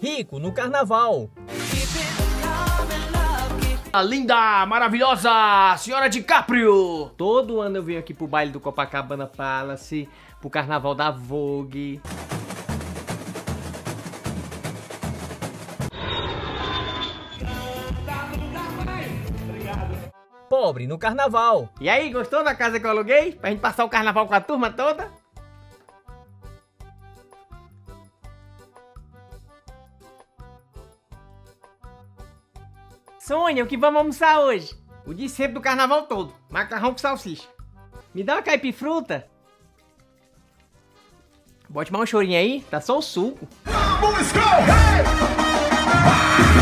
Rico no carnaval. A linda, maravilhosa senhora DiCaprio. Todo ano eu venho aqui pro baile do Copacabana Palace, pro carnaval da Vogue. Pobre no carnaval. E aí, gostou da casa que eu aluguei? Pra gente passar o carnaval com a turma toda? Sônia, o que vamos almoçar hoje? O de sempre do carnaval todo. Macarrão com salsicha. Me dá uma caipifruta. Bote mais um chorinho aí, tá só o suco. Vamos, go, hey!